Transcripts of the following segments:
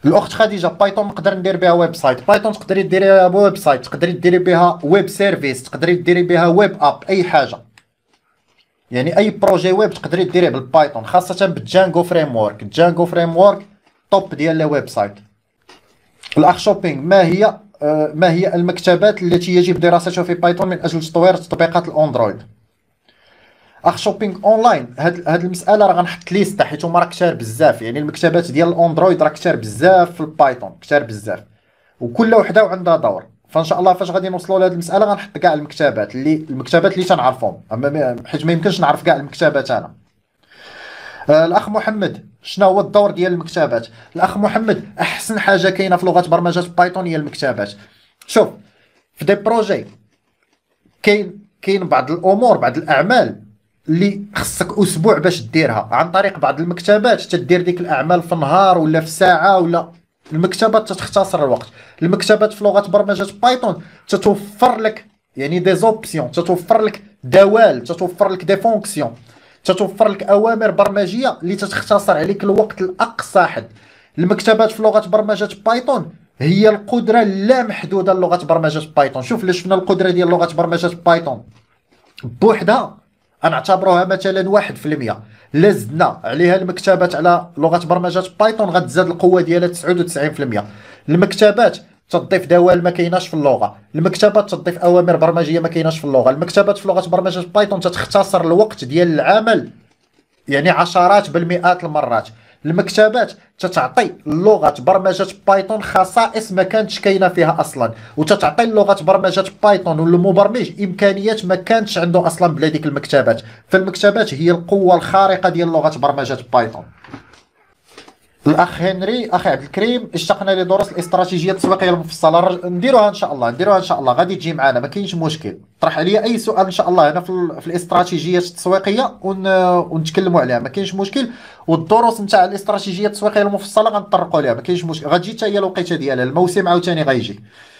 الاخت خديجه، بايثون نقدر ندير بها ويب سايت، بايثون تقدري ديري بها ويب سايت، تقدري ديري بها ويب سيرفيس، تقدري ديري بها ويب اب، اي حاجه. يعني اي بروجي ويب تقدري ديريه بالبايثون، خاصه بالجانجو فريم ورك. جانجو فريم ورك توب ديال الويب سايت. الاخ شوبينغ، ما هي المكتبات التي يجب دراستها في بايثون من اجل تطوير تطبيقات الاندرويد؟ اخ شوبينغ اونلاين، هاد المساله راه غنحط ليستا، حيت هما راه كثار بزاف. يعني المكتبات ديال الاندرويد راه كثار بزاف في البايثون، كثار بزاف، وكل وحده وعندها دور. فان شاء الله فاش غادي نوصلوا لهاد المساله غنحط كاع المكتبات اللي تنعرفهم، حيت ما يمكنش نعرف كاع المكتبات انا. الاخ محمد، شنو هو الدور ديال المكتبات؟ الاخ محمد، احسن حاجه كاينه في لغه برمجه بايثون هي المكتبات. شوف، في دي بروجي كاين بعض الامور، بعض الاعمال اللي خصك اسبوع باش ديرها. عن طريق بعض المكتبات تدير ديك الاعمال في نهار ولا في ساعه، ولا المكتبات تختصر الوقت. المكتبات في لغه برمجه بايثون تتوفر لك يعني دي زوبسيون، تتوفر لك دوال، تتوفر لك دي فونكسيون، تتوفر لك اوامر برمجيه اللي تتختصر عليك الوقت لاقصى حد. المكتبات في لغه برمجه بايثون هي القدره اللامحدوده للغه برمجه بايثون. شوف، لا شفنا القدره ديال لغه برمجه بايثون بوحدها نعتبروها مثلا 1%، لا زدنا عليها المكتبات على لغه برمجه بايثون غتزاد القوه ديالها 99%. المكتبات تضيف دوال ما كايناش في اللغه، المكتبات تضيف اوامر برمجيه ما كايناش في اللغه، المكتبات في لغه برمجه بايثون تتختصر الوقت ديال العمل يعني عشرات بالمئات المرات. المكتبات تتعطي لغه برمجه بايثون خصائص ما كانتش كاينه فيها اصلا، وتتعطي لغه برمجه بايثون والمبرمج امكانيات ما كانتش عنده اصلا بلا ديك المكتبات. فالمكتبات هي القوه الخارقه ديال لغه برمجه بايثون. الاخ هنري، اخي عبد الكريم، اشتقنا لدروس الاستراتيجيه التسويقيه المفصله. نديروها ان شاء الله، نديروها ان شاء الله، غادي تجي معنا، ما كاينش مشكل. طرح عليا اي سؤال ان شاء الله هنا في الاستراتيجيه التسويقيه ونتكلموا عليها، ما كاينش مشكل. والدروس نتاع الاستراتيجيه التسويقيه المفصله غنطرقوا عليها، ما كاينش مشكل، غتجي حتى هي الوقيته ديالها، الموسم عاوتاني غيجي.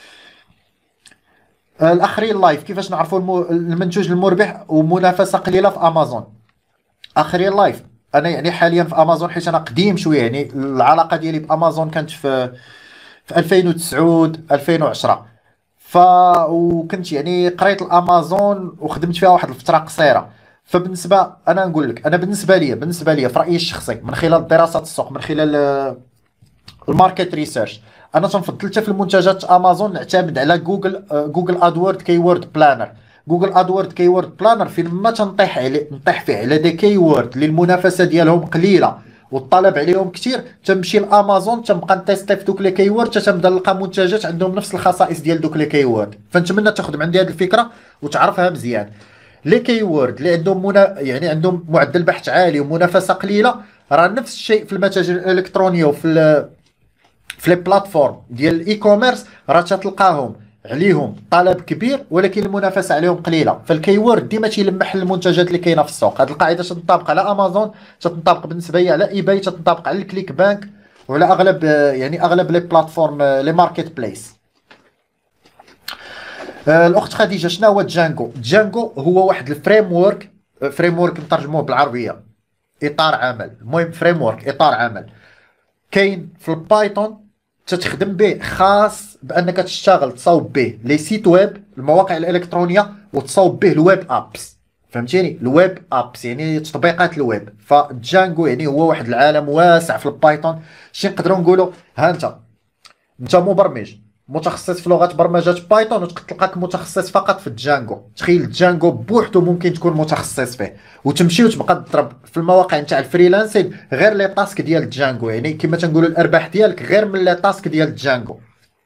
الاخ ريل لايف، كيفاش نعرفوا المنتوج المربح ومنافسه قليله في امازون؟ اخرين لايف، انا يعني حاليا في امازون، حيت انا قديم شويه، يعني العلاقه ديالي بامازون كانت في 2009 2010. وكنت يعني قريت الامازون وخدمت فيها واحد الفتره قصيره. فبالنسبه انا نقول لك، انا بالنسبه لي في رايي الشخصي، من خلال دراسه السوق، من خلال الماركت ريسيرش، انا تنفضل حتى في المنتجات امازون نعتمد على جوجل ادورد كيورد بلانر. جوجل ادورد كيورد بلانر فين ما نطيح فيه على دي كيورد اللي المنافسه ديالهم قليله والطلب عليهم كثير، تنمشي لامازون تنبقى نتيستي في دوك لي كيورد حتى تنبدا نلقى منتجات عندهم نفس الخصائص ديال دوك لي كيورد. فنتمنى تاخذ من عندي هذه الفكره وتعرفها مزيان. لي كيورد اللي عندهم يعني عندهم معدل بحث عالي ومنافسه قليله، راه نفس الشيء في المتاجر الالكترونيه في لي بلاتفورم ديال الاي كوميرس، راه تتلقاهم عليهم طلب كبير ولكن المنافسه عليهم قليله. فالكيورد ديما تيلمح المنتجات اللي كاينه في السوق. هذه القاعده تنطبق على امازون، تنطبق بالنسبه لي على ايباي، تنطبق على الكليك بانك وعلى اغلب يعني اغلب لي بلاتفورم لي ماركت بليس. الاخت خديجه، شنو هو جانجو؟ جانجو هو واحد فريم ورك نترجموه بالعربيه اطار عمل، المهم فريم ورك اطار عمل كاين في البايثون، تتخدم به، خاص بانك تشتغل تصاوب به لي سيت ويب، المواقع الالكترونيه، وتصاوب به الويب ابس. فهمتيني؟ الويب ابس يعني تطبيقات الويب. فجانجو يعني هو واحد العالم واسع في البايثون. شي نقدروا نقولوا، ها انت مبرمج متخصص في لغه برمجه بايثون وتلقاك متخصص فقط في الجانجو. تخيل جانجو بوحدو ممكن تكون متخصص فيه، وتمشي وتبقى تضرب في المواقع نتاع الفريلانسين غير لي تاسك ديال جانجو. يعني كما تنقولوا الارباح ديالك غير من لي تاسك ديال جانجو.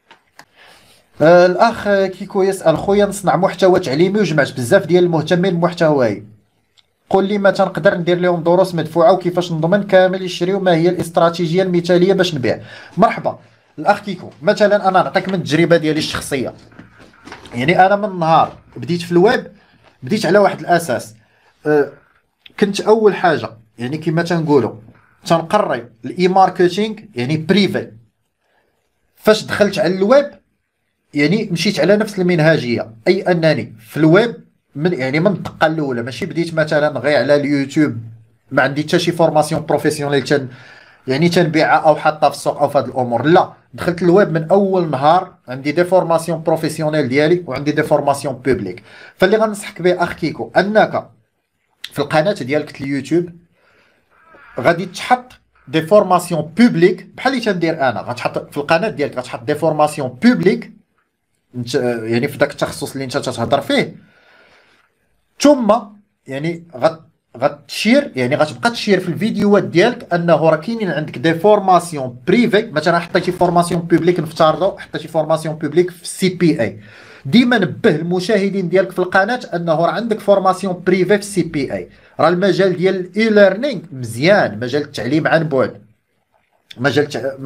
الاخ كيكو يسال، خويا نصنع محتوى تعليمي وجمعت بزاف ديال المهتمين بمحتواي، قل لي متى نقدر ندير لهم دروس مدفوعه وكيفاش نضمن كامل يشريو، ما هي الاستراتيجيه المثاليه باش نبيع؟ مرحبا الاخ كيكو، مثلا انا نعطيك من التجربه ديالي الشخصيه. يعني انا من نهار بديت في الويب بديت على واحد الاساس. كنت اول حاجه يعني كما تنقولوا تنقري الاي ماركتينغ يعني بريفي. فاش دخلت على الويب يعني مشيت على نفس المنهجيه، اي انني في الويب من الدقه الاولى، ماشي بديت مثلا غير على اليوتيوب، ما عندي حتى شي فورماسيون بروفيسيونيل يعني تنبيعها او حاطها في السوق او في هذه الامور، لا. دخلت الويب من اول نهار، عندي دي فورماسيون بروفيسيونيل ديالي وعندي دي فورماسيون بوبليك. فاللي غنصحك به اخ كيكو انك في القناه ديالك اليوتيوب غادي تحط دي فورماسيون بوبليك بحال اللي تندير انا. غتحط في القناه ديالك غتحط دي فورماسيون بوبليك يعني في داك التخصص اللي انت تهضر فيه، ثم يعني غتشير، يعني غتبقى تشير في الفيديوهات ديالك انه راه كاينين عندك دي فورماسيون بريفي. مثلا حطيتي فورماسيون بوبليك، نفترضوا حطيتي فورماسيون بوبليك في سي بي اي، ديما نبه المشاهدين ديالك في القناه انه راه عندك فورماسيون بريفي في سي بي اي. راه المجال ديال الاي ليرنينغ مزيان، مجال التعليم عن بعد، مجال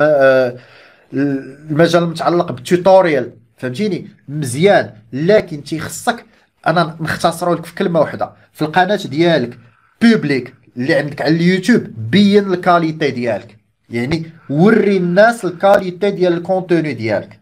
المجال المتعلق بالتوتوريال، فهمتيني، مزيان. لكن تيخصك، انا نختصروا لك في كلمه واحده، في القناه ديالك بوبليك اللي عندك على اليوتيوب بين الكاليتي ديالك، يعني وري الناس الكاليتي ديال الكونتوني ديالك.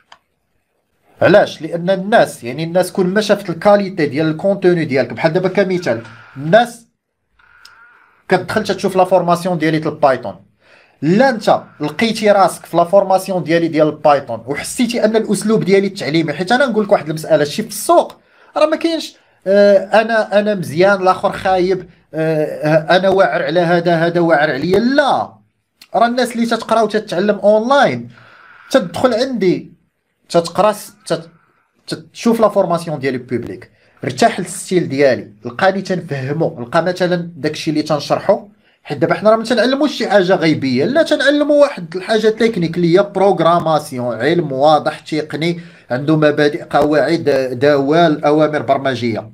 علاش؟ لان الناس، يعني الناس كل ما شافت الكاليتي ديال الكونتوني ديالك، بحال دابا كمثال الناس كتدخل تشوف لا فورماسيون ديالي البايثون، لا انت لقيتي راسك في لا فورماسيون ديالي ديال البايثون وحسيتي ان الاسلوب ديالي التعليمي، حيت انا نقول لك واحد المساله، شي في السوق راه ما كاينش انا مزيان الاخر خايب، انا واعر على هذا واعر عليا، لا. راه الناس اللي تتقرا وتتعلم اونلاين تدخل عندي تتقرا تشوف لا فورماسيون ديالي بوبليك، ارتاح للستيل ديالي، لقاني تنفهمو، لقى مثلا داكشي اللي تنشرحو. حيت دابا حنا راه ما تنعلموش شي حاجه غيبيه، لا، تنعلموا واحد الحاجه تكنيك اللي هي بروغراماسيون، علم واضح تقني عنده مبادئ، قواعد، دوال، اوامر برمجيه.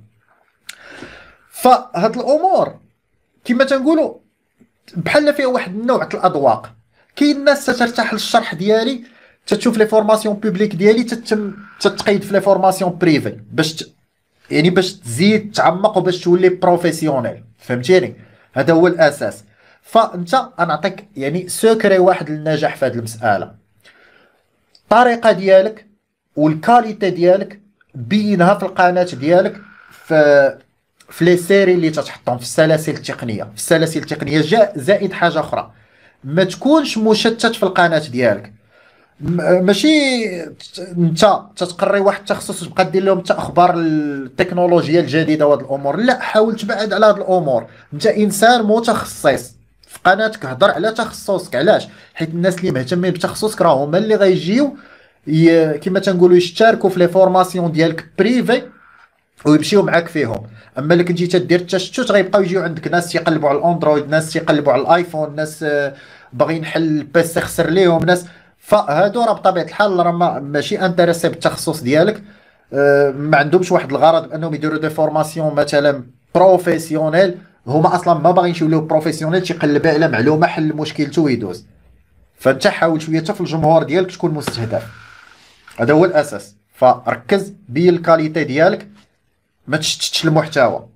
فهاد الامور كما تنقولوا بحال فيها واحد النوع الاذواق. كاين ناس تترتاح للشرح ديالي، تتشوف لي فورماسيون بوبليك ديالي، تتقيد في لي فورماسيون بريفي يعني باش تزيد تعمق وباش تولي بروفيسيونيل، فهمتيني؟ هذا هو الاساس. فانت نعطيك يعني سكري واحد للنجاح في هذه المساله، الطريقه ديالك والكاليتي ديالك بينها في القناه ديالك، في لي سيري اللي تتحطهم في السلاسل التقنيه، في السلاسل التقنيه زائد حاجه اخرى، ما تكونش مشتت في القناه ديالك. ماشي انت تتقري واحد التخصص وتبقى دير لهم حتى اخبار التكنولوجيا الجديده وهاد الامور، لا، حاول تبعد على هاد الامور. انت انسان متخصص في قناتك، هضر على تخصصك. علاش؟ حيت الناس اللي مهتمين بتخصصك راه هما اللي غيجيو كما تنقولوا يشتركوا في لي فورماسيون ديالك بريفي ويمشيو معاك فيهم. اما اللي كنتي تدير التشتت غيبقاو يجيو عندك ناس تيقلبوا على الاندرويد، ناس تيقلبوا على الايفون، ناس باغيين حل البيسي خسر ليهم، ناس، فهادو راه بطبيعه الحال راه ماشي انتريسي بالتخصص ديالك، ما عندهمش واحد الغرض بانهم يديروا دي فورماسيون مثلا بروفيسيونيل، هما اصلا ما باغينش يوليو بروفيسيونيل، تيقلب على معلومه حل مشكلته ويدوز. فانت حاول شويه حتى في الجمهور ديالك تكون مستهدف، هذا هو الاساس. فركز بالكاليتي ديالك، ما تشتتش المحتوى.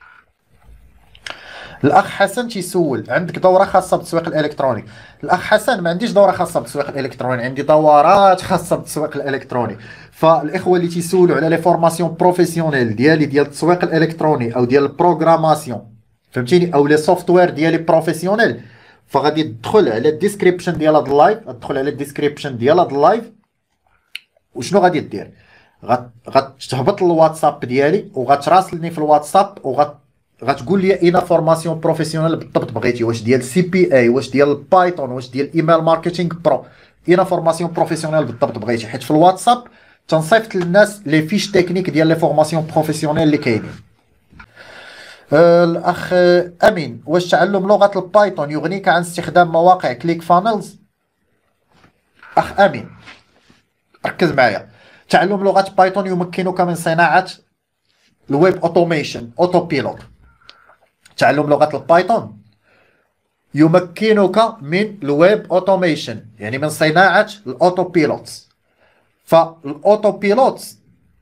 الاخ حسن تيسول عندك دوره خاصه بالتسويق الالكتروني. الاخ حسن ما عنديش دوره خاصه بالتسويق الالكتروني، عندي دورات خاصه بالتسويق الالكتروني. فالاخوه اللي تيسولوا على لي فورماسيون بروفيسيونيل ديالي ديال التسويق الالكتروني او ديال البروغراماسيون، فهمتيني، او لي سوفتوير ديالي بروفيسيونيل، فغادي تدخل على الديسكريبشن ديال هذا اللايف، تدخل على الديسكريبشن ديال هذا اللايف، وشنو غادي دير؟ غتهبط الواتساب ديالي وغتراسلني في الواتساب غتقول لي اين فورماسيون بروفيسيونيل بالضبط بغيتي، واش ديال سي بي اي، واش ديال بايثون، واش ديال ايميل ماركتينغ برو، اين فورماسيون بروفيسيونيل بالضبط بغيتي. حيت في الواتساب تنصيفط للناس لي فيش تكنيك ديال لي فورماسيون بروفيسيونيل اللي كاينين. الاخ امين، واش تعلم لغه البايثون يغنيك عن استخدام مواقع كليك فانلز؟ اخ امين ركز معايا، تعلم لغه بايثون يمكنك من صناعه الويب اوتوميشن، اوتو بيلوت. تعلم لغه البايثون يمكنك من الويب اوتوميشن، يعني من صناعه الاوتو بيلوتس. فالاوتو بيلوتس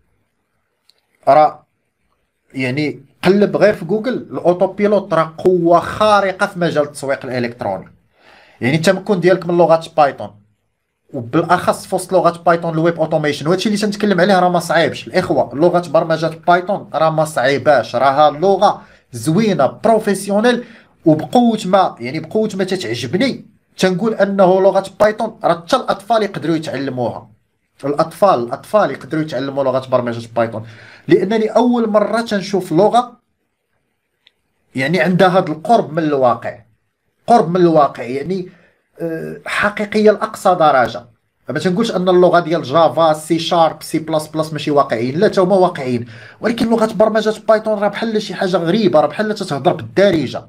راه يعني قلب غير في جوجل، الاوتو بيلوت راه قوه خارقه في مجال التسويق الالكتروني. يعني التمكن ديالك من لغه بايثون وبالاخص في وسط لغه بايثون الويب اوتوميشن، وهادشي اللي تنتكلم عليه راه ما صعيبش الاخوه. لغه برمجه بايثون راه ما صعيباش، راها لغه زوينه بروفيسيونيل، وبقوه ما يعني بقوه ما تتعجبني تنقول انه لغه بايثون راه حتى الاطفال يقدروا يتعلموها. الاطفال يقدروا يتعلموا لغه برمجه بايثون، لانني اول مره تنشوف لغه يعني عندها هذا القرب من الواقع، قرب من الواقع يعني حقيقيه لاقصى درجه. ما تنقولش ان اللغه ديال جافا سي شارب سي بلس بلس ماشي واقعيين، لا تا هما واقعيين، ولكن لغه برمجه بايثون راه بحال شي حاجه غريبه، راه بحال تتهضر بالدارجه.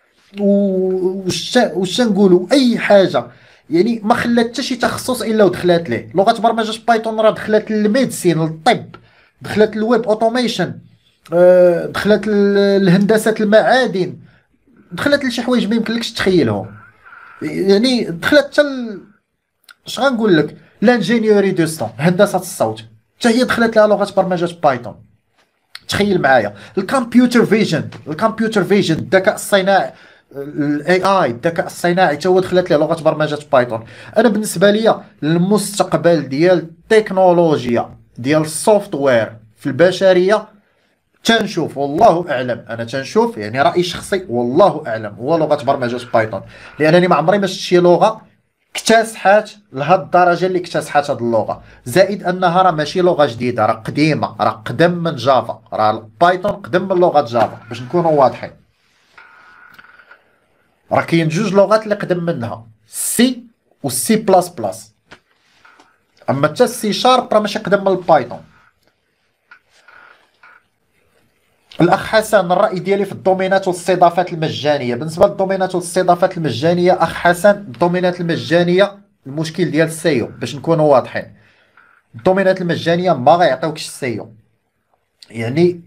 واش نقولوا اي حاجه يعني ما خلات حتى شي تخصص الا ودخلات ليه. لغه برمجه بايثون راه دخلت للميديسين، للطب، دخلت للويب اوتوميشن، دخلت لهندسه المعادن، دخلت لشي حوايج ما يمكنلكش تخيلهم. يعني دخلت حتى اش غنقول لك لانجينيوري دو سون، هندسه الصوت، حتى هي دخلت لها لغه برمجه بايثون. تخيل معايا الكمبيوتر فيجن، الذكاء الصناعي، الاي اي، الذكاء الصناعي حتى هو دخلت له لغه برمجه بايثون. انا بالنسبه لي المستقبل ديال التكنولوجيا ديال السوفتوير في البشريه تنشوف، والله اعلم، انا تنشوف يعني راي شخصي والله اعلم هو لغه برمجه بايثون، لانني ما عمري ما شفت شي لغه اكتسحات لهاد الدرجه اللي اكتسحات هاد اللغه. زائد انها راه ماشي لغه جديده، راه قديمه، راه قدم من جافا، راه بايثون قدم من لغه جافا باش نكونوا واضحين. راه كاين جوج لغات اللي قدم منها، سي والسي بلس بلس، اما حتى السي شارب راه ماشي قدم من البايثون. الاخ حسن، الراي ديالي في الدومينات والاستضافات المجانيه. بالنسبه للدومينات والاستضافات المجانيه اخ حسن، الدومينات المجانيه المشكل ديال السيو باش نكونوا واضحين، الدومينات المجانيه ما غيعطيوكش السيو. يعني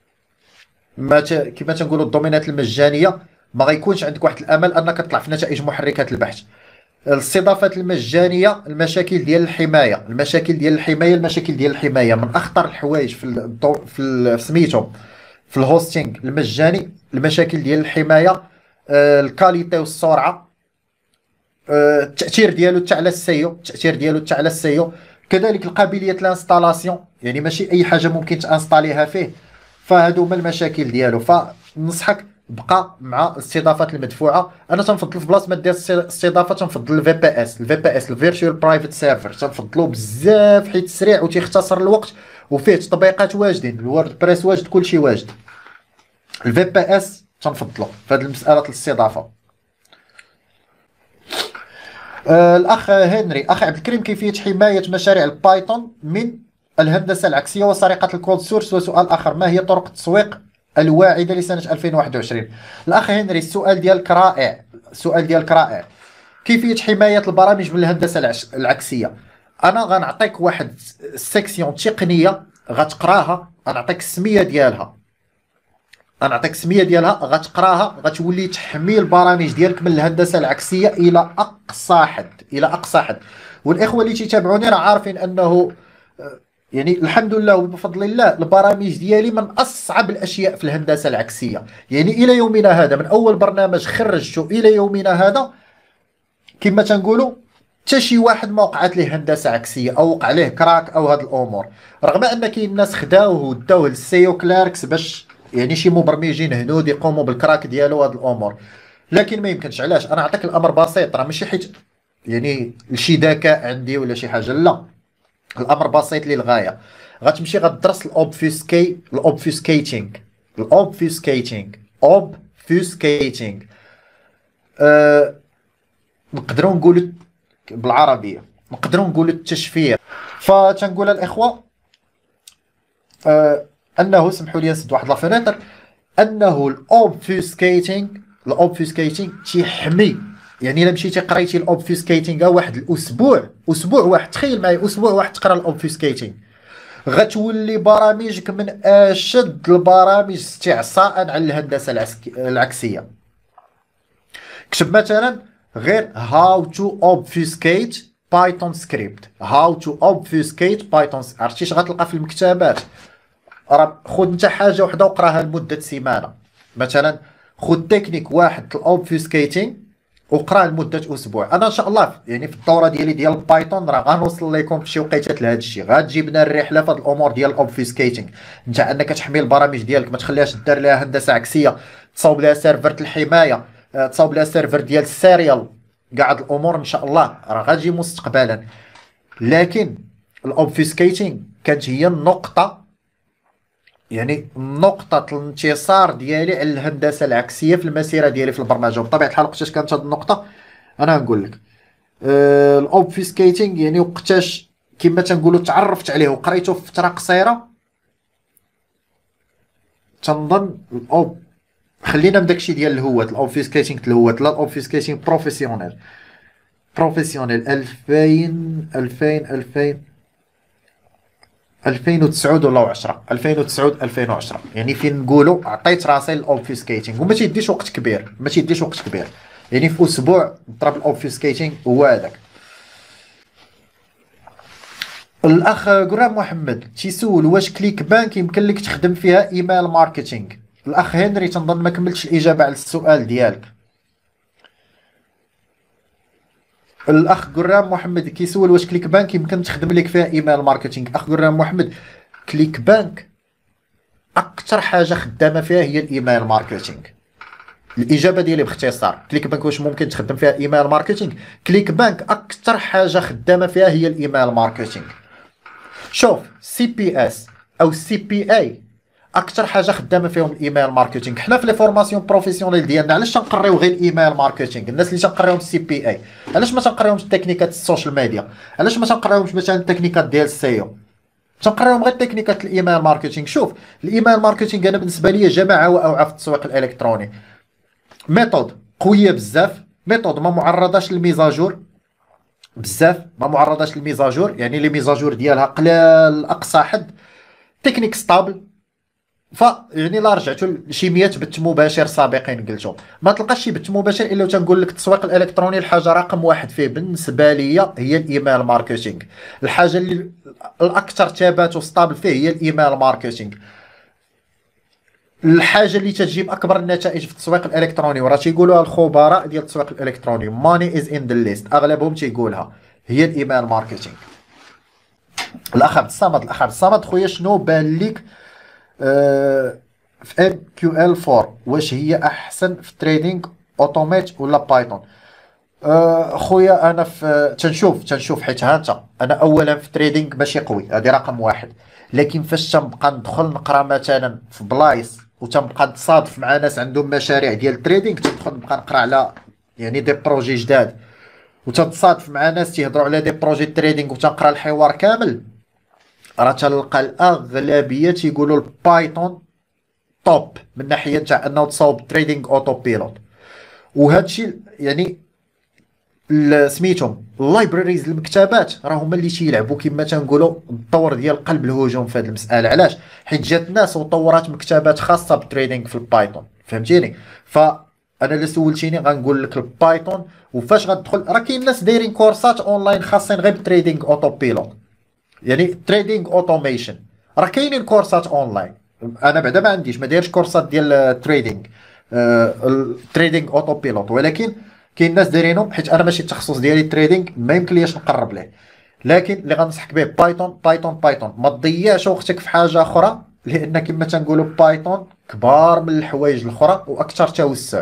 كما تنقولوا الدومينات المجانيه ما غيكونش عندك واحد الامل انك تطلع في نتائج محركات البحث. الاستضافات المجانيه المشاكل ديال الحمايه، المشاكل ديال الحمايه من اخطر الحوايج في سميتو في الهوستينغ المجاني. المشاكل ديال الحمايه، الكاليتي والسرعه، التاثير ديالو حتى على السيو، كذلك القابليه الانستالاسيون، يعني ماشي اي حاجه ممكن تانستاليها فيه. فهادو هما المشاكل ديالو. فنصحك بقى مع الاستضافات المدفوعه. انا تنفضل في بلاصه ما دير استضافه تنفضل الفي بي اس، الفيرتشوال برايفت سيرفر، تنفضلو بزاف حيت سريع وتيختصر الوقت وفيه تطبيقات واجدين، الورد بريس واجد، كلشي واجد. الفي بي اس تنفضلو في هذه المساله الاستضافه. الاخ هنري، اخ عبد الكريم، كيفيه حمايه مشاريع البايثون من الهندسه العكسيه وسرقه الكود سورس؟ وسؤال اخر، ما هي طرق التسويق الواعده لسنه 2021؟ الاخ هنري، السؤال ديالك رائع. كيفيه حمايه البرامج من الهندسه العكسيه؟ انا غنعطيك واحد سيكسيون تقنيه غتقراها، غنعطيك السميه ديالها، غتقراها، غتولي تحمي البرامج ديالك من الهندسه العكسيه الى اقصى حد. والاخوه اللي تيتابعوني راه عارفين انه يعني الحمد لله وبفضل الله البرامج ديالي من اصعب الاشياء في الهندسه العكسيه. يعني الى يومنا هذا، من اول برنامج خرجته الى يومنا هذا، كما تنقولوا حتى شي واحد ما وقعت ليه هندسه عكسيه او وقع ليه كراك او هاد الامور، رغم ان كاين الناس خداوه وداوه للسيو كلاركس باش يعني شي مبرمجين هنود يقوموا بالكراك ديالو هاد الامور، لكن ما يمكنش. علاش؟ انا نعطيك الامر بسيط، راه ماشي حيت يعني لشي ذكاء عندي ولا شي حاجه، لا، الامر بسيط للغايه. غتمشي غدرس الاوبفيسكيتينغ نقدروا نقولوا بالعربيه، نقدروا نقولوا التشفير. فتنقول الاخوه انه، سمحوا لي نسد واحد لافينيتر، انه الاوبفيسكيتينغ تيحمي. يعني الا مشيتي قريتي الاوبفيسكيتينغ واحد اسبوع واحد، تخيل معايا اسبوع واحد تقرا الاوبفيسكيتينغ، غتولي برامجك من اشد البرامج استعصاء على الهندسه العكسيه. كتب مثلا غير how to obfuscate بايثون سكريبت، عرفتي اش غتلقى في المكتبات؟ راه خذ انت حاجه وحده وقراها لمده سيمانه. مثلا خذ تكنيك واحد الاوبفيسكيتينغ وقراه لمده اسبوع. انا ان شاء الله يعني في الدوره ديالي ديال بايثون راه غنوصل لكم في شي وقيتات لهذا الشيء، غتجيبنا الرحله في هذه الامور ديال الاوبفيسكيتينغ، انت انك تحمي البرامج ديالك، ما تخليهاش دار لها هندسه عكسيه، تصاوب لها سيرفر الحمايه، تصاوب لها سيرفر ديال السيريال، كاع هاد الامور ان شاء الله راه غتجي مستقبلا. لكن الاوبفيسكيتينغ كانت هي النقطه، يعني نقطة الانتصار ديالي على الهندسة العكسية في المسيرة ديالي في البرمجة. وبطبيعة الحال وقتاش كانت هاد النقطة أنا نقول لك الاوبفيسكيتينغ، يعني وقتاش كما تنقولوا تعرفت عليه وقريته في فترة قصيرة. تنظن خلينا من داكشي ديال الهوات، الاوبفيسكيتينغ الهوات، لا الاوبفيسكيتينغ بروفيسيونيل. 2009 ولا 10 2009 2010، يعني فين نقولوا عطيت راسي للاوبفيسكيتينغ وما تيديش وقت كبير، ما تيديش وقت كبير، يعني في اسبوع ضرب الاوبفيسكيتينغ هو هذاك. الاخ غرام محمد تيسول واش كليك بانك يمكن لك تخدم فيها ايميل ماركتينغ. الاخ هنري تنظن ما كملتش الاجابه على السؤال ديالك. الاخ غرام محمد كيسول واش كليك بانك يمكن تخدم لك فيها ايميل ماركتينغ. اخ غرام محمد، كليك بانك اكثر حاجه خدامه فيها هي الايميل ماركتينغ. الاجابه ديالي باختصار، كليك بانك واش ممكن تخدم فيها ايميل ماركتينغ؟ كليك بانك اكثر حاجه خدامه فيها هي الايميل ماركتينغ. شوف سي بي اس او سي بي اي اكثر حاجه خدامه فيهم الايميل ماركتينغ. حنا في لي فورماسيون بروفيسيونيل ديالنا علاش تنقريو غير الايميل ماركتينغ؟ الناس اللي تنقريوهم السي بي اي علاش ما تنقريوهمش تكنيكات السوشيال ميديا؟ علاش ما تنقريوهمش مثلا التكنيكات ديال السيو؟ تنقريوهم غير تكنيكات الايميل ماركتينغ. شوف الايميل ماركتينغ انا بالنسبه لي جماعه واوعى في التسويق الالكتروني، ميثود قويه بزاف، ميثود ما معرضاش للميزاجور بزاف، ما معرضاش للميزاجور، يعني لي ميزاجور ديالها قلال اقصى حد، تكنيك ستابل. ف يعني لا رجعتوا لشي 100 بث مباشر سابقين قلتو ما تلقاش شي بث مباشر الا تنقول لك التسويق الالكتروني الحاجه رقم واحد فيه بالنسبه ليا هي الايميل ماركتينغ. الحاجه اللي الاكثر ثبات وستابل فيه هي الايميل ماركتينغ. الحاجه اللي تجيب اكبر النتائج في التسويق الالكتروني وراه تيقولوها الخبراء ديال التسويق الالكتروني، ماني از ان ذا ليست، اغلبهم تيقولها هي الايميل ماركتينغ. الاخ عبد الصمد، الاخ عبد الصمد خويا شنو بان لك في ام كيو ال 4 واش هي احسن في تريدينغ اوتوميت ولا بايثون؟ خويا انا في تنشوف حيت ها انت انا اولا في تريدينغ ماشي قوي، هذه رقم واحد. لكن فاش تنبقى ندخل نقرا مثلا في بلايص وتنبقى نتصادف مع ناس عندهم مشاريع ديال التريدينغ، تدخل نبقى نقرا على يعني دي بروجي جداد وتتصادف مع ناس تيهضروا على دي بروجي تريدينغ وتنقرا الحوار كامل، راه تلقى الاغلبيه تيقولوا البايثون توب من ناحيه تاع انه تصاوب تريدينغ اوتو بيلوت. وهذا الشيء يعني سميتهم اللايبراريز المكتبات راه هما اللي تيلعبوا كما تنقولوا الدور ديال قلب الهجوم في هذه المساله. علاش؟ حيت جات ناس وطورات مكتبات خاصه بالتريدينغ في البايثون، فهمتيني؟ فانا الا سولتيني غنقول لك البايثون. وفاش غتدخل راه كاين ناس دايرين كورسات اونلاين خاصين غير بالتريدينغ اوتو بيلوت، يعني تريدينغ اوتوميشن، راه كاينين كورسات اونلاين. انا بعدا ما عنديش، ما دايرش كورسات ديال التريدينغ التريدينغ اوتو بيلوت، ولكن كاين ناس دايرينهم حيت انا ماشي التخصص ديالي التريدينغ ما يمكن ليش نقرب ليه. لكن اللي غنصحك به بايثون بايثون بايثون، ما تضيعش وقتك في حاجه اخرى، لان كما تنقولوا بايثون كبار من الحوايج الاخرى واكثر توسع.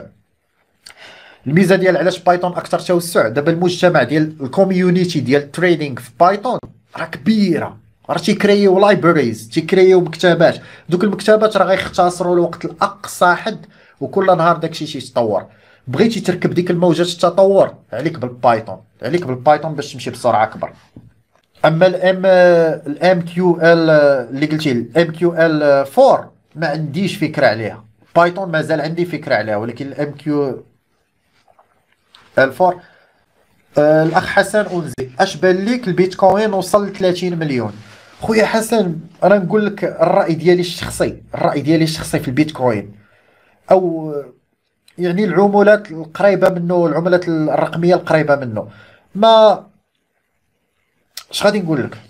الميزه ديال علاش بايثون اكثر توسع، دابا المجتمع ديال الكوميونيتي ديال التريدينغ في بايثون راه كبيره، راه تيكريو لايبراريز، تيكريو مكتبات، دوك المكتبات راه غيختصروا الوقت لاقصى حد، وكل نهار داكشي تيتطور. بغيتي تركب ديك الموجات التطور عليك بالبايثون، عليك بالبايثون باش تمشي بسرعه اكبر. اما الام كيو ال اللي قلتي الام كيو ال 4 ما عنديش فكره عليها، بايثون مازال عندي فكره عليها، ولكن الام كيو ال 4 الاخ حسن انزي اش بان ليك البيتكوين وصل ل 30 مليون؟ خويا حسن انا نقول لك الراي ديالي الشخصي، الراي ديالي الشخصي في البيتكوين او يعني العملات القريبه منه، العملات الرقميه القريبه منه، ما اش غادي نقول لك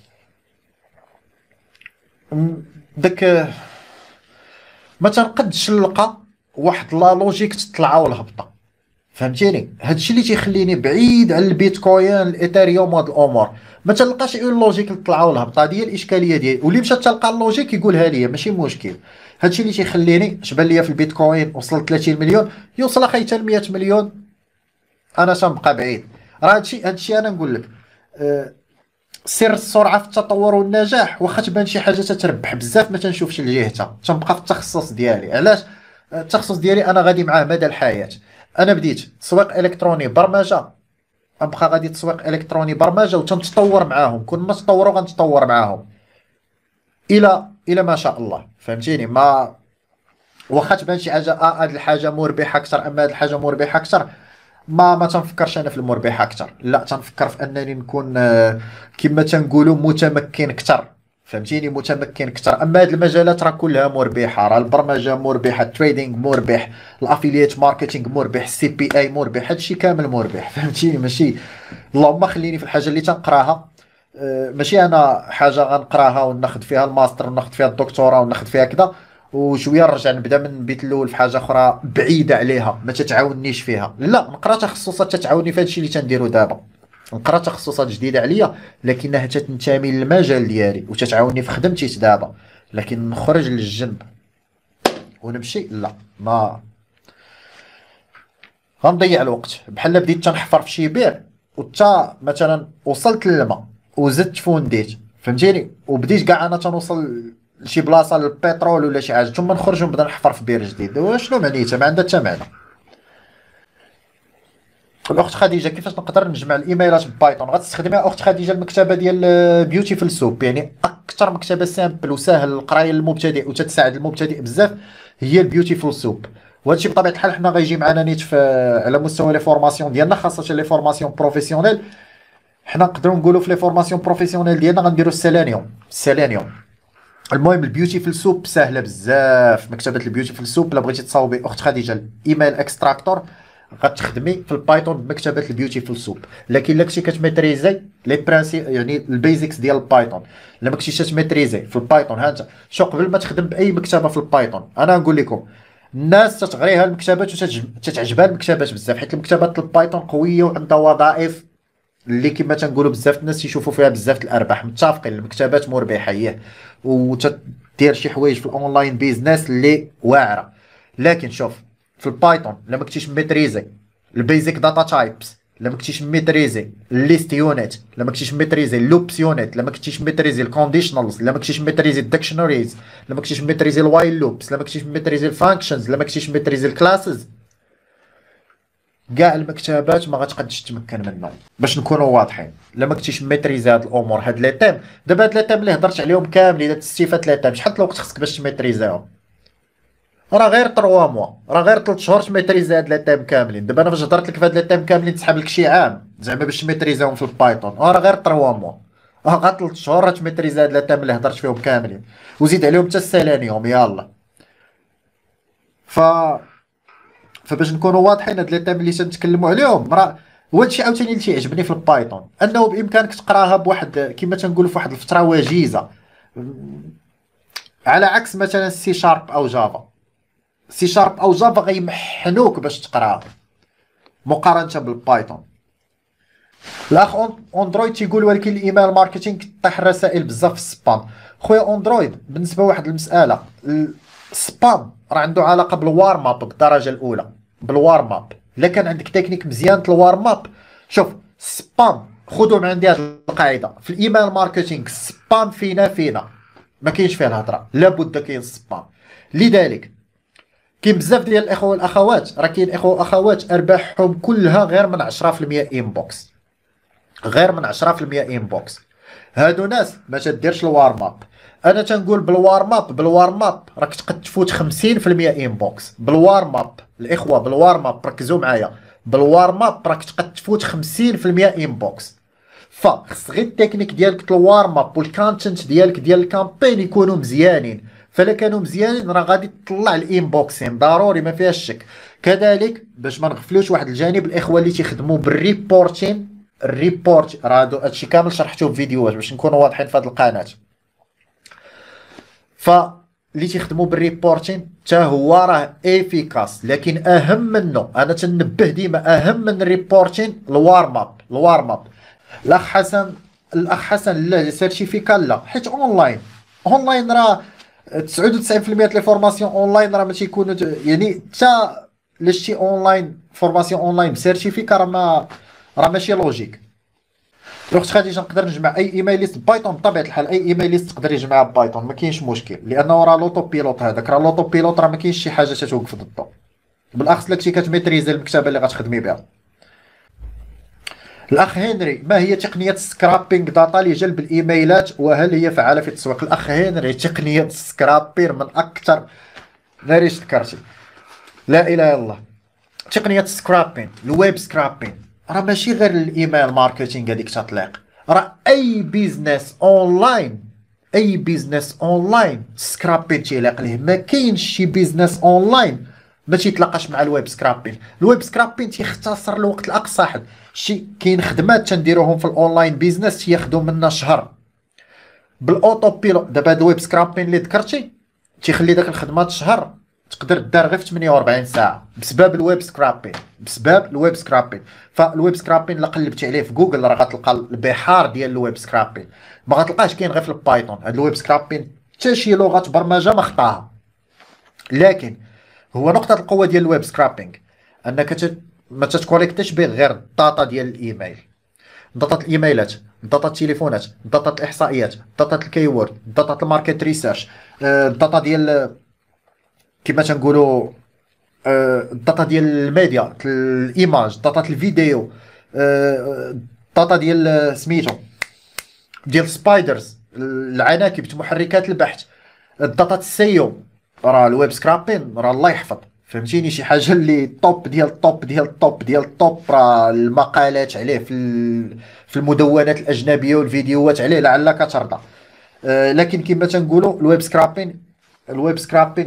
داك ما تنقدش نلقى واحد لا لوجيك تطلع والهبطه، فهمتيني؟ هادشي اللي تيخليني بعيد على البيتكوين الايثيريوم وهاد الامور، ما تلقاش اون لوجيك الطلعه والهبطه، هذه هي الاشكاليه ديالي. واللي مشى تلقى اللوجيك يقولها لي ماشي مشكل. هادشي اللي تيخليني اش بان ليا في البيتكوين وصل 30 مليون، يوصل اخي حتى ل 100 مليون انا تنبقى بعيد. راه هادشي انا نقول لك، سر السرعه في التطور والنجاح، واخا تبان شي حاجه تتربح بزاف ما تنشوفش لجهتها، تنبقى في التخصص ديالي. علاش؟ التخصص ديالي انا غادي معاه مدى الحياه. انا بديت تسويق الكتروني برمجه، غنبقى غادي تسويق الكتروني برمجه، وتنتطور معاهم، كل ما تطوروا غنتطور معاهم الى ما شاء الله. فهمتيني؟ ما واخا تبان شي حاجه هاد الحاجه مربحه اكثر، اما هاد الحاجه مربحه اكثر، ما تنفكرش انا في المربح اكثر، لا تنفكر في انني نكون كما تنقولوا متمكن اكثر. فهمتيني؟ متمكن اكثر. اما هاد المجالات راه كلها مربحه، راه البرمجه مربحه، التريدينغ مربح، الافيليت ماركتينغ مربح، السي بي اي مربح، هادشي كامل مربح. فهمتيني؟ ماشي اللهم خليني في الحاجه اللي تنقراها، ماشي انا حاجه غنقراها وناخذ فيها الماستر وناخذ فيها الدكتوراه وناخذ فيها كذا وشويه نرجع نبدا من البيت الاول في حاجه اخرى بعيده عليها ما تتعاونيش فيها. لا، نقرا تخصصات تتعاوني في هادشي اللي تنديرو دابا، نقرا تخصصات جديده عليا لكنها تنتمي للمجال ديالي وتتعاوني في خدمتي دابا. لكن نخرج للجنب ونمشي، لا، ما غنضيع الوقت. بحال بديت تنحفر في شي بير وتا مثلا وصلت للماء وزدت فونديت، فهمتيني، وبديت كاع انا تنوصل لشي بلاصه للبترول ولا شي حاجه، ثم نخرج ونبدا نحفر في بير جديد. وشنو معنيتها؟ ما عندها حتى معنى. الاخت خديجه، كيفاش نقدر نجمع الايميلات ببايثون؟ غتستخدمي اخت خديجه المكتبه ديال بيوتيفول سوب، يعني اكثر مكتبه سامبل وسهل القرايه للمبتدئ وتتساعد المبتدئ بزاف هي البيوتيفول سوب. وهذا الشيء بطبيعه الحال حنا غيجي معنا نيت في على مستوى لي فورماسيون ديالنا، خاصه لي فورماسيون بروفيسيونيل. حنا نقدروا نقولوا في لي فورماسيون بروفيسيونيل ديالنا غنديروا السيلينيوم. المهم البيوتيفول سوب سهله بزاف، مكتبه البيوتيفول سوب. الا بغيتي تصاوبي اخت خديجه الايميل اكستراكتور غتخدمي في البايثون بمكتبه البيوتيفول سوب. لكن الا كنتي كتميتريزي لي برانسي يعني البيزكس ديال البايثون، الا ما كنتيش تميتريزي في البايثون، ها انت شو قبل ما تخدم باي مكتبه في البايثون، انا نقول لكم الناس تتغريها المكتبات وتتعجبها المكتبات بزاف، حيت المكتبات البايثون قويه وعندها وظائف اللي كما تنقولوا بزاف الناس يشوفوا فيها بزاف الارباح. متفقين المكتبات مربحه هي، وتدير شي حوايج في الاونلاين بيزنس اللي واعره. لكن شوف في البايثون الا ما كنتيش ميتريزي البيزك داتا تايبس، الا ما كنتيش ميتريزي الليست يونت، الا ما كنتيش ميتريزي اللوبس يونت، الا ما كنتيش ميتريزي الكونديشنالز، الا ما كنتيش ميتريزي الديكشنريز، الا ما كنتيش ميتريزي الوايل لوبس، الا ما كنتيش ميتريزي الفانكشنز، الا ما كنتيش ميتريزي الكلاسز، كاع المكتبات ما غتقدش تمكن منهم. باش نكونوا واضحين، الا ما كنتيش ميتريزي هاد الامور، هاد لي تيم دابا، هاد لي تيم اللي هضرت عليهم كاملين، الا تستيفات لي تيم شحال الوقت خصك باش تميتريزيهم؟ راه غير 3 موا، راه غير 3 شهور تميتريزي هاد لي تيم كاملين. دابا انا فاش هضرت لك في هاد لي تيم كاملين تسحب لك شي عام زعما باش تميتريزيهم في البايثون، راه غير 3 موا، غير 3 شهور تميتريزي هاد لي تيم اللي هضرت فيهم كاملين، وزيد عليهم حتى السيلينيوم يلاه. ف فباش نكونوا واضحين، هاد لي تيم اللي تنتكلموا عليهم راه هو هادشي عاوتاني اللي تيعجبني في البايثون، انه بامكانك تقراها بواحد كما تنقولوا في واحد الفتره وجيزه، على عكس مثلا سي شارب او جافا. سي شارب او جافا غيمحنوك باش تقراها مقارنه بالبايثون. الاخ اندرويد تيقول ولكن الايميل ماركتينغ طيح الرسائل بزاف في السبام. خويا اندرويد بالنسبه لواحد المساله، السبام راه عنده علاقه بالوارم اب بالدرجه الاولى، بالوارم اب. الا كان عندك تكنيك مزيان الوارم اب، شوف السبام خذوا من عندي هذه القاعده في الايميل ماركتينغ، السبام فينا ما كاينش فيه الهضره، لابد كاين السبام. لذلك كاين بزاف ديال الاخوه والاخوات، راه كاين اخوه واخوات ارباحهم كلها غير من 10% انبوكس، غير من 10% انبوكس. هادو ناس ما تديرش الوارم اب. انا تنقول بالوارم اب راك تقد تفوت 50% انبوكس. بالوارم اب الاخوه، بالوارم اب ركزوا معايا، بالوارم اب راك تقد تفوت 50% انبوكس. فخص غير التكنيك ديالك الوارم اب والكونتنت ديالك ديال الكامبين يكونوا مزيانين. فلا كانوا مزيانين راه غادي تطلع الانبوكسين ضروري ما فيهاش شك. كذلك باش ما نغفلوش واحد الجانب، الاخوه اللي تيخدموا بالريبورتين، الريبورت راه هادشي كامل شرحته في فيديوهات باش نكونوا واضحين في هذه القناه. فاللي تيخدموا بالريبورتين حتى هو راه افيكاس، لكن اهم منه انا تنبه ديما اهم من الريبورتين الوارم اب. الاخ حسن لا سيرتيفيكا لا، حيت اونلاين راه 99% ديال لي فورماسيون اونلاين راه ما تيكونوا يعني حتى الا شتي اونلاين فورماسيون اونلاين بسيرتيفيكا راه ماشي لوجيك. الاخت خديجه نقدر نجمع اي ايميل ليست بايثون بطبيعه الحال، اي ايميل ليست تقدر يجمعها بايثون ما كاينش مشكل، لانه راه لوطو بيلوت هذاك، راه لوطو بيلوت راه ما كاينش شي حاجه تتوقف ضده، بالاخص لك كتميتريزي المكتبه اللي غتخدمي بها. الاخ هنري، ما هي تقنيه سكرابينغ داتا لجلب الايميلات وهل هي فعاله في التسويق؟ الاخ هنري، تقنيه سكرابير من اكثر ناري ذكرتي، لا اله الا الله. تقنيه سكرابين، الويب سكرابين راه ماشي غير الايميل ماركتينغ هذيك تطليق، راه اي بيزنس اونلاين، اي بيزنس اونلاين سكرابين تيلاق ليه. ما كاينش شي بيزنس اونلاين ما تيتلاقاش مع الويب سكرابين. الويب سكرابين تيختصر الوقت الاقصى حد. شي كاين خدمات تنديروهم في الاونلاين بيزنس تياخذوا منا شهر بالاوتو بيلوت. دابا هاد الويب سكرابين اللي ذكرتي تيخلي داك الخدمات شهر تقدر دار غير في 48 ساعه بسبب الويب سكرابين، بسبب الويب سكرابين. فالويب سكرابين الا قلبتي عليه في جوجل راه غتلقى البحار ديال الويب سكرابين، ما غتلقاش كاين غير في البايثون. هاد الويب سكرابين حتى شي لغه برمجه ما خطاها. لكن هو نقطه القوه ديال الويب سكرابينغ انك ما تتكوليكتيش به غير الداتا ديال الايميل، داتا الايميلات، داتا التليفونات، داتا الاحصائيات، داتا الكيورد، داتا الماركت ريسيرش، الداتا ديال كما تنقولوا الداتا ديال الميديا، الايماج، داتا الفيديو، الداتا ديال سميتو ديال سبايدرز، العناكب، محركات البحث، الداتا السيو. راه الويب سكرابين راه الله يحفظ، فهمتيني، شي حاجه اللي توب ديال الطوب ديال الطوب ديال الطوب. راه المقالات عليه في المدونات الاجنبيه والفيديوهات عليه لعلك ترضى. لكن كما تنقولوا الويب سكرابين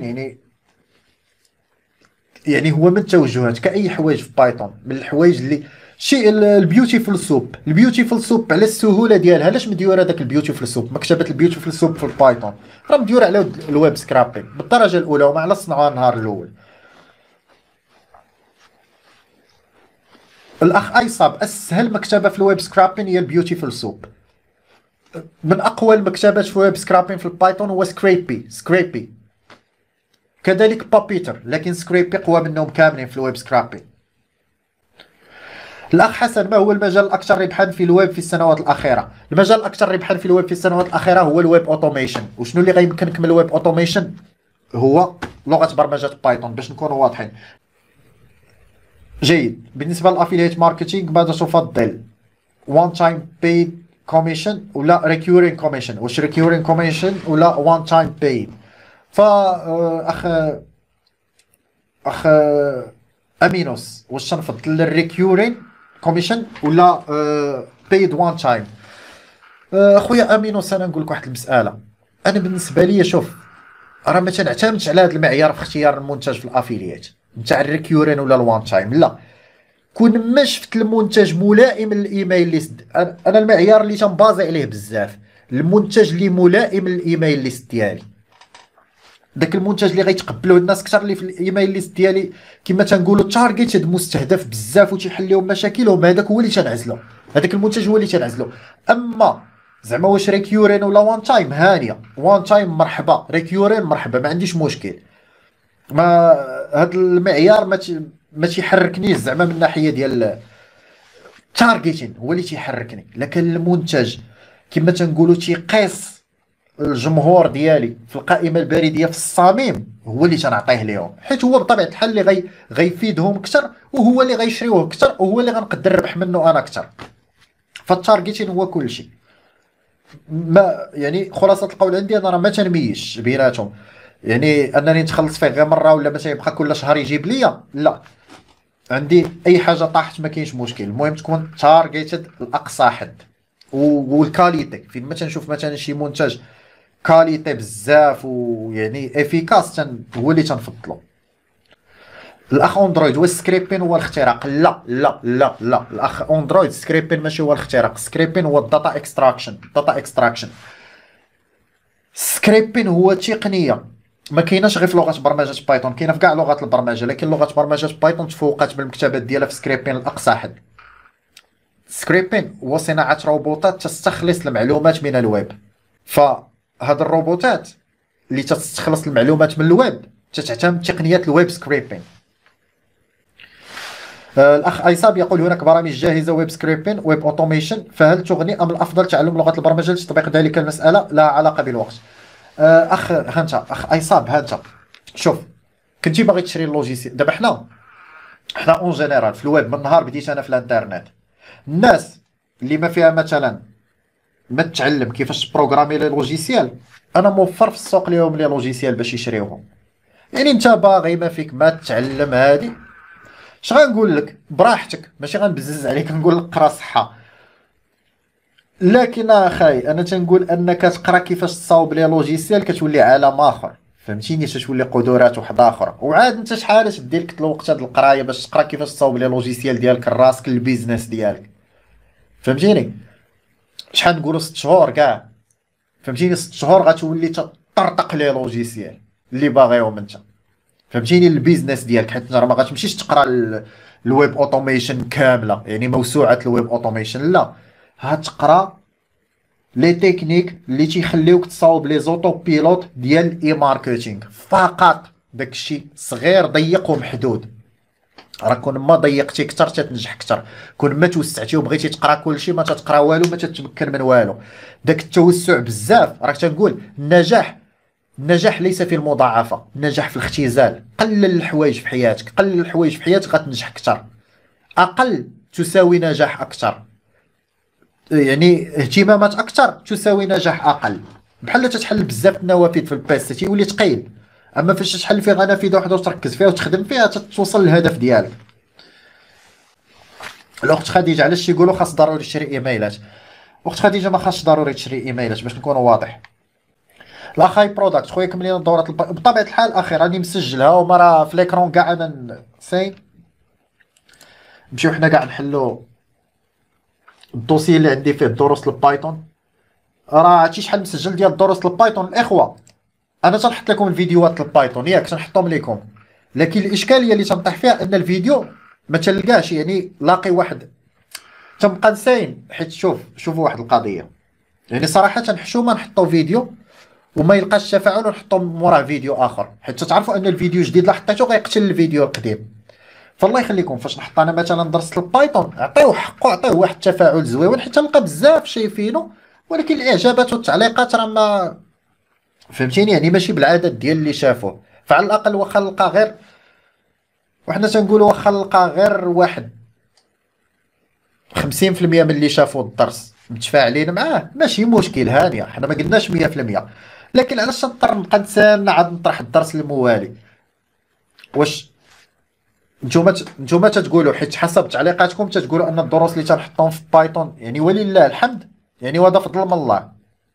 يعني هو من التوجهات كاي حوايج في بايثون، من الحوايج اللي شي البيوتيفول سوب. البيوتيفول سوب على السهوله ديالها، علاش مديور هذاك البيوتيفول سوب، مكتبه البيوتيفول سوب في البايثون راه مديور على الويب سكرابين بالدرجه الاولى، وما على صنعوها النهار الاول. الاخ ايصاب، اسهل مكتبه في الويب سكرابين هي البيوتيفول سوب. من اقوى المكتبات في الويب سكرابين في البايثون هو سكريبي، كذلك بابيتر، لكن سكريبي قوى منهم كاملين في الويب سكرابين. الاخ حسن، ما هو المجال الاكثر ربحا في الويب في السنوات الاخيره؟ المجال الاكثر ربحا في الويب في السنوات الاخيره هو الويب اوتوميشن. وشنو اللي غيمكنك من الويب اوتوميشن؟ هو لغه برمجه بايثون باش نكونوا واضحين. جيد. بالنسبه للافيليت ماركتينغ ماذا تفضل؟ وان تايم بيد كوميشن ولا ريكورينغ كوميشن؟ واش ريكورينغ كوميشن ولا وان تايم بيد؟ اخ امينوس، واش تنفضل الريكورين كوميشن ولا بيد وان تايم؟ اخويا امينوس، انا نقول لك واحد المساله. انا بالنسبه لي شوف، راه ما تنعتمدش على هذا المعيار في اختيار المنتج في الافيليات نتاع الريكورين ولا الوان تايم، لا. كون ما شفت المنتج ملائم للايميل ليست، انا المعيار اللي تنبازي عليه بزاف المنتج اللي ملائم للايميل ليست ديالي. داك المنتج اللي غيتقبلوه الناس اكثر، اللي في الايميل ليست ديالي كما تنقولوا تارجيتد، مستهدف بزاف وتيحل لهم مشاكلهم، هذاك هو اللي تنعزلو، هذاك المنتج هو اللي تنعزلو. اما زعما واش ريكيورين ولا وان تايم، هانيه وان تايم مرحبا، ريكيورين مرحبا، ما عنديش مشكل. ما هذا المعيار ما تيحركنيش زعما من الناحيه ديال التارجيتين، هو اللي تيحركني. لكن المنتج كما تنقولوا تيقيس الجمهور ديالي في القائمه البريديه في الصميم، هو اللي تنعطيه لهم، حيت هو بطبيعه الحال اللي غيفيدهم اكثر، وهو اللي غيشريوه اكثر، وهو اللي غنقدر نربح منه انا اكثر. فالتارجيتين هو كل شيء. ما يعني خلاصه القول عندي انا راه ما تنميش بيناتهم، يعني انني نتخلص فيه غير مره ولا مثلا يبقى كل شهر يجيب ليا، لا. عندي اي حاجه طاحت ما كاينش مشكل، المهم تكون تارجيتد لاقصى حد. والكاليتي فين ما تنشوف مثلا شي منتج كاليتي بزاف ويعني افيكاس هو اللي تنفضلو. الاخ اندرويد، واش سكريبين هو الاختراق؟ لا لا لا لا، الاخ اندرويد سكريبين ماشي هو الاختراق، سكريبين هو الداتا اكستراكشن. سكريبين هو تقنيه ما كايناش غير في لغه برمجه بايثون، كاينه في كاع لغات البرمجه، لكن لغه برمجه بايثون تفوقات بالمكتبات ديالها في سكريبين لاقصى حد. سكريبين هو صناعه روبوتات تستخلص المعلومات من الويب. فهاد الروبوتات اللي تستخلص المعلومات من الويب تتعتمد تقنيات الويب سكريبين. الأخ أيصاب يقول هناك برامج جاهزة ويب سكريبين ويب أوتوميشن، فهل تغني أم الأفضل تعلم لغة البرمجة لتطبيق ذلك المسألة لا علاقة بالوقت؟ أخ هانتا، أخ أيصاب هانتا، شوف كنتي باغي تشري اللوجيسيال. دابا حنا اون جينيرال في الويب، من نهار بديت أنا في الانترنت، الناس اللي ما فيها مثلا ما تتعلم كيفاش تبروغرامي لي لوجيسيال، أنا موفر في السوق ليهم لي لوجيسيال باش يشريوهم. يعني انت باغي ما فيك ما تتعلم هادي، اش غنقول لك براحتك، ماشي غنبزز عليك نقول لك قرا صحه. لكن اخاي انا تنقول انك تقرا كيفاش تصاوب لي لوجيسيال كتولي عالم اخر، فهمتيني، تتولي قدرات وحده اخرى. وعاد انت شحال تدير لك الوقت هاد القرايه باش تقرا كيفاش تصاوب لي لوجيسيال ديالك راسك البيزنس ديالك، فهمتيني. شحال نقولوا 6 شهور كاع، فهمتيني، 6 شهور غتولي تطرطق لي لوجيسيال اللي باغيهم انت، فهمتيني، البيزنس ديالك. حيت راه ما غاتمشيش تقرا الويب اوتوميشن كامله، يعني موسوعه الويب اوتوميشن، لا، هتقرا لي تكنيك اللي تيخليوك تصاوب لي زوتو بيلوت ديال الاي ماركتينغ فقط. داكشي صغير ضيق ومحدود، راه كون ما ضيقتي كثر تتنجح كثر، كون ما توسعتي وبغيتي تقرا كلشي ما تتقرا والو، ما تتمكن من والو. داك التوسع بزاف راك تنقول النجاح ليس في المضاعفة، النجاح في الاختزال. قلل الحوايج في حياتك، قلل الحوايج في حياتك غتنجح أكثر. أقل تساوي نجاح أكثر، يعني اهتمامات أكثر تساوي نجاح أقل. بحال تتحل بزاف النوافذ في البيسي تيولي ثقيل، أما فاش تحل فيها غير نافذة وحدة وتركز فيها وتخدم فيها توصل للهدف ديالك. الأخت خديجة علاش تيقولوا خاص ضروري تشري إيميلات؟ أخت خديجة ما خاصش ضروري تشري إيميلات باش نكونوا واضح. الاخ هاي برودكت خويا كمل لنا الدورات بطبيعه الحال اخي راني مسجلها وما راه في ليكرون كاع انا ساين. نمشيو حنا كاع نحلو الدوسي اللي عندي فيه دروس البايثون، راه عرفتي شحال مسجل ديال الدروس البايثون الاخوه. انا تنحط لكم الفيديوهات البايثون ياك تنحطهم لكم، لكن الاشكاليه اللي تنطيح فيها ان الفيديو ما تلقاش، يعني لاقي واحد تنبقى نساين. حيت شوفوا واحد القضيه، يعني صراحه حشومه نحطوا فيديو وما يلقاش تفاعل ونحطو موراه فيديو اخر، حيت تعرفوا ان الفيديو الجديد اللي حطيتو غيقتل الفيديو القديم. فالله يخليكم فاش نحط انا مثلا درس البايثون عطيوه حقه، عطيوه واحد التفاعل زويون، حيت نلقى بزاف شايفينه، ولكن الاعجابات والتعليقات راه ما فهمتيني، يعني ماشي بالعدد ديال اللي شافوه. فعلى الاقل واخا نلقى غير، وحنا تنقولوا واخا نلقى غير واحد 50% من اللي شافوا الدرس متفاعلين معاه ماشي مشكل، هانيه، حنا ما قلناش 100%. لكن علاش نضطر نبقى نتسنى عاد نطرح الدرس الموالي؟ واش نتوما تتقولوا حيت حسب تعليقاتكم تتقولوا ان الدروس اللي تنحطهم في بايثون يعني ولله الحمد، يعني وهذا فضل من الله.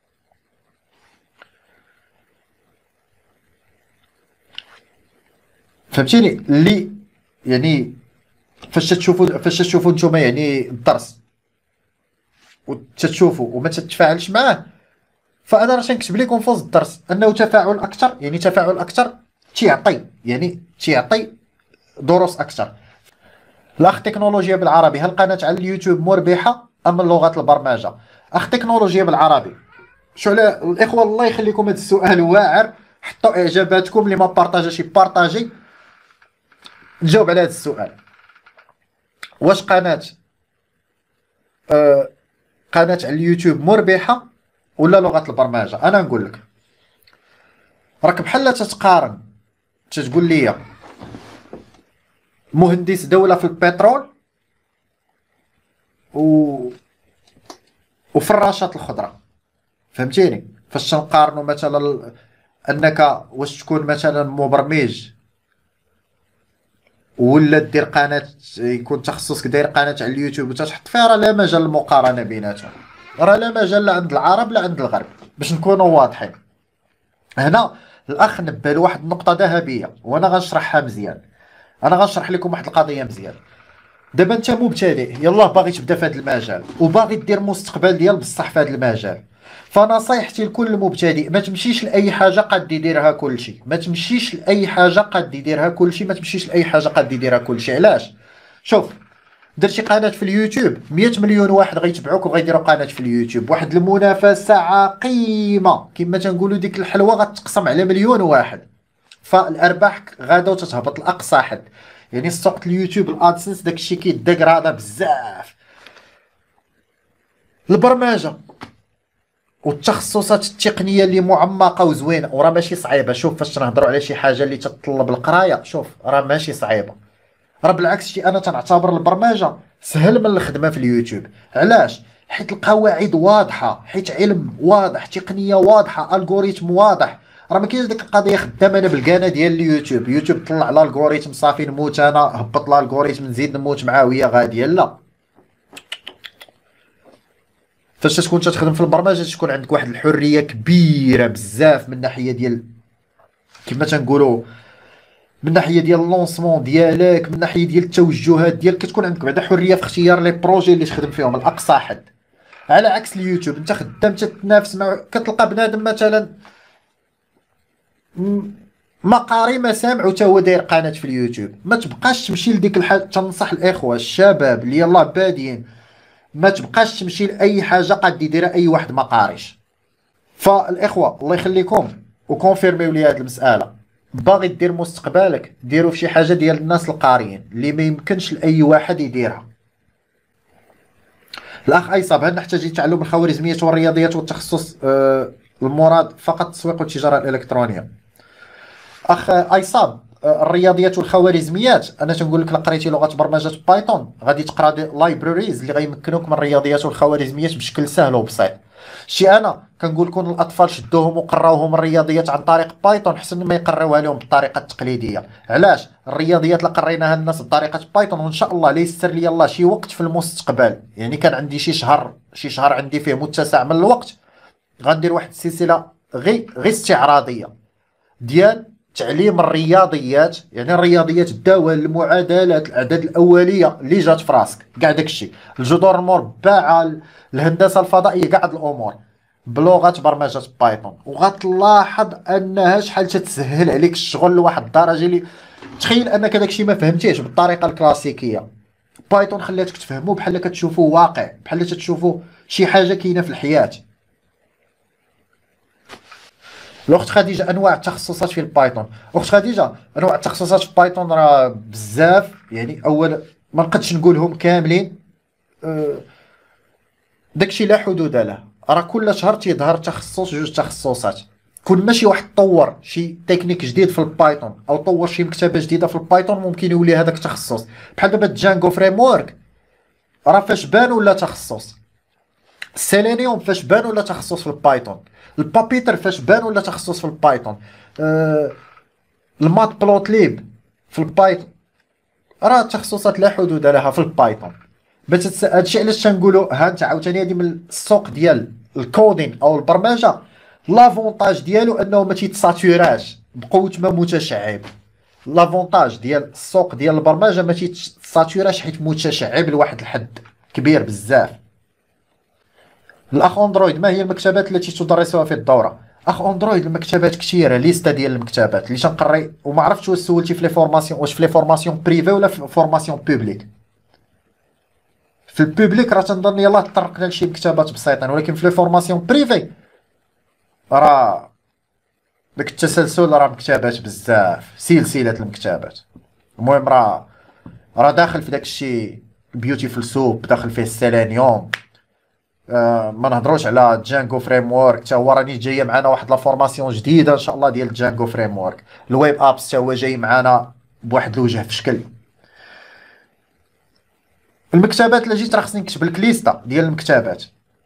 فهمتيني اللي يعني فاش تشوفوا نتوما يعني الدرس وتتشوفوا وما تتفاعلش معاه، فانا راه تنكتب لكم في وسط الدرس انه تفاعل اكثر، يعني تفاعل اكثر تيعطي دروس اكثر. الاخ تكنولوجيا بالعربي، هل قناه على اليوتيوب مربحه ام لغه البرمجه؟ اخ تكنولوجيا بالعربي، شو على الاخوه الله يخليكم هذا السؤال واعر، حطوا اعجاباتكم اللي ما بارطاجاش يبارطاجي. نجاوب على هذا السؤال، واش قناه على اليوتيوب مربحه ولا لغه البرمجه؟ انا نقول لك راك بحال تتقارن، تتقول لي مهندس دوله في البترول و وفراشات الخضره، فهمتيني. فاش تنقارنوا مثلا انك واش تكون مثلا مبرمج ولا دير قناه يكون تخصصك داير قناه على اليوتيوب وتتحط فيها، راه لا مجال للمقارنه بيناتهم، راه لا مجال لا عند العرب لا عند الغرب، باش نكونوا واضحين. هنا الاخ نبه لواحد النقطه ذهبيه وانا غنشرحها مزيان. انا غنشرح لكم واحد القضيه مزيان. دابا انت مبتدئ يلاه باغي تبدا في هذا المجال وباغي دير مستقبل ديال بصح في هذا المجال، فنصيحتي لكل مبتدئ ما تمشيش لاي حاجه قد يديرها كلشي، ما تمشيش لاي حاجه قد يديرها كلشي، ما تمشيش لاي حاجه قد يديرها كلشي. علاش؟ شوف، درتي قناه في اليوتيوب 100 مليون واحد غيتبعوك وغيديروا قناه في اليوتيوب، واحد المنافسه عقيمه كما تنقولوا، ديك الحلوه غتقسم على مليون واحد، فالارباح غادا وتتهبط لاقصى حد. يعني السوق اليوتيوب الادسنس داكشي كيديغرادا بزاف. البرمجه والتخصصات التقنيه اللي معمقه وزوينه وراه ماشي صعيبه. شوف فاش نهضروا على شي حاجه اللي تتطلب القرايه، شوف راه ماشي صعيبه، راه بالعكس شي انا تنعتبر البرمجه سهل من الخدمه في اليوتيوب. علاش؟ حيت القواعد واضحه، حيت علم واضح، تقنيه واضحه، الغوريتم واضح. راه ما كاينش ديك القضيه خدامه انا بالكانه ديال اليوتيوب، يوتيوب طلع الالغوريتم صافي نموت انا، هبط الالغوريتم نزيد نموت معاه وهي غاديه. لا، فاش تكون تخدم في البرمجه تكون عندك واحد الحريه كبيره بزاف من ناحيه ديال كما تنقولوا، من ناحيه ديال اللونسمون ديالك، من ناحيه ديال التوجهات ديالك، كتكون عندك بعدا حريه في اختيار لي بروجي اللي تخدم فيهم لاقصى حد. على عكس اليوتيوب انت خدام تتنافس مع، كتلقى بنادم مثلا ما قاري ما سامع وتا هو داير قناه في اليوتيوب. ما تبقاش تمشي لديك الحاجه. تنصح الاخوه الشباب اللي يلاه بادين ما تبقاش تمشي لاي حاجه قاد يديرها اي واحد ما قاريش. فالاخوه الله يخليكم وكونفيرميو لي هذه المساله، باغي دير مستقبلك ديرو في شي حاجه ديال الناس القاريين اللي ما يمكنش لاي واحد يديرها. الاخ ايصاب، هل نحتاج تعلم الخوارزميات والرياضيات والتخصص المراد فقط التسويق والتجاره الالكترونيه؟ اخ ايصاب، الرياضيات والخوارزميات انا تنقول لك الا قريتي لغه برمجه بايثون غادي تقرا دي لايبراريز اللي غيمكنوك من الرياضيات والخوارزميات بشكل سهل وبسيط. شي انا كنقول لكم الاطفال شدوهم وقراوهم الرياضيات عن طريق بايثون حسن ما يقراوها لهم بالطريقه التقليديه. علاش؟ الرياضيات اللي قريناها الناس بطريقه بايثون وان شاء الله ليسر لي الله شي وقت في المستقبل، يعني كان عندي شي شهر عندي فيه متسع من الوقت، غندير واحد السلسله غير استعراضيه ديال تعليم الرياضيات، يعني الرياضيات الدوال المعادلات الاعداد الاوليه اللي جات في راسك كاع داكشي، الجذور المربعه، الهندسه الفضائيه، كاع هاد الامور بلغه برمجه بايثون. وغتلاحظ انها شحال تتسهل عليك الشغل لواحد الدرجه اللي تخيل انك داكشي ما فهمتيش بالطريقه الكلاسيكيه، بايثون خلاتك تفهمو بحال كتشوفو واقع، بحال تشوفو شي حاجه كاينه في الحياه. الاخت خديجه، انواع التخصصات في البايثون. اخت خديجه، انواع التخصصات في بايثون راه بزاف، يعني اول ما نقدش نقولهم كاملين، داكشي لا حدود له. راه كل شهر تيظهر تخصص جوج تخصصات، كل ما شي واحد طور شي تكنيك جديد في البايثون او طور شي مكتبه جديده في البايثون ممكن يولي هذاك التخصص. بحال دابا جانجو فريم ورك راه فاش بان ولا تخصص، السيلينيوم فاش بان ولا تخصص في البايثون، البابيتر فاش بان ولا تخصص في البايثون، المات بلوتليب في البايثون، راه تخصصات لا حدود لها في البايثون. باش هادشي علاش تنقولوا ها انت عاوتاني هادي من السوق ديال الكودين او البرمجه، لافونتاج ديالو انه ما تيتساتوراش بقوه ما متشعب. لافونتاج ديال السوق ديال البرمجه ما تيتساتوراش حيت متشعب لواحد الحد كبير بزاف. الاخ اندرويد، ما هي المكتبات التي تدرسها في الدوره؟ اخ اندرويد المكتبات كثيره، ليستا ديال المكتبات اللي تنقري، وما عرفتش واش سولتي في لي فورماسيون، واش في لي فورماسيون بريفي ولا في فورماسيون بوبليك. في البوبليك راه تنظن يلاه تطرقنا لشي مكتبات بسيطين، ولكن في لي فورماسيون بريفي راه داك التسلسل، راه مكتبات بزاف، سلسله المكتبات. المهم راه داخل في داك الشيء بيوتيفول سوب، داخل فيه السيلينيوم. ما نهضروش على جانجو فريم ورك، حتى هو راني جايه معنا واحد لا فورماسيون جديده ان شاء الله ديال جانجو فريم ورك. الويب ابس حتى هو جاي معنا بواحد الوجه في شكل. المكتبات اللي جيت راه خصني نكتب لك ليستا ديال المكتبات.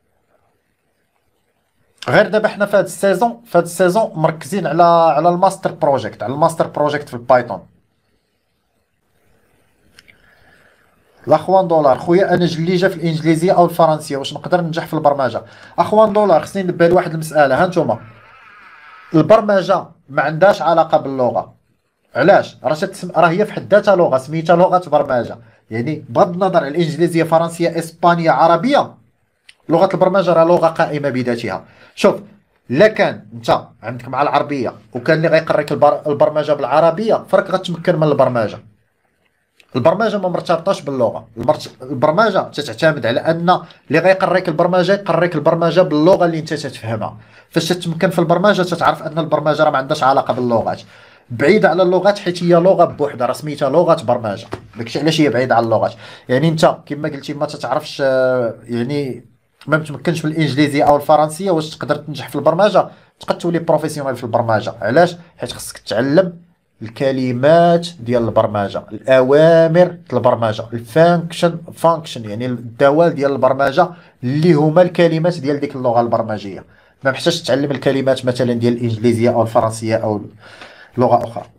غير دابا حنا في هاد السيزون مركزين على الماستر بروجيكت، على الماستر بروجيكت في البايثون. الاخوان دولار، خويا انا جليجه في الانجليزيه او الفرنسيه، واش نقدر ننجح في البرمجه؟ اخوان دولار، خصني نبه لواحد المساله. ها نتوما البرمجه ما عندهاش علاقه باللغه. علاش؟ راه هي في حد ذاتها لغه، سميتها لغه برمجه، يعني بغض النظر على الانجليزيه فرنسيه اسبانيه عربيه، لغه البرمجه راه لغه قائمه بذاتها. شوف، لا كان انت عندك مع العربيه وكان اللي غيقريك البرمجه بالعربيه، فرك غتمكن من البرمجه. البرمجه ما مرتبطاش باللغه، البرمجه تعتمد على ان اللي غيقريك البرمجه يقريك البرمجه باللغه اللي انت تتفهمها. فاش تتمكن في البرمجه تتعرف ان البرمجه راه ما عندهاش علاقه باللغات. بعيده على اللغات حيت هي لغه بوحدها راه سميتها لغه برمجه. داكشي علاش هي بعيده على اللغات. يعني انت كما قلتي ما تتعرفش يعني ما متمكنش في الانجليزيه او الفرنسيه، واش تقدر تنجح في البرمجه؟ تقدر تولي بروفيسيونيل في البرمجه. علاش؟ حيت خصك تعلم الكلمات ديال البرمجه، الاوامر ديال البرمجه، فانكشن يعني الدوال ديال البرمجه اللي هما الكلمات ديال ديك اللغه البرمجيه. ما محتاجش تتعلم الكلمات مثلا ديال الانجليزيه او الفرنسيه او لغه اخرى.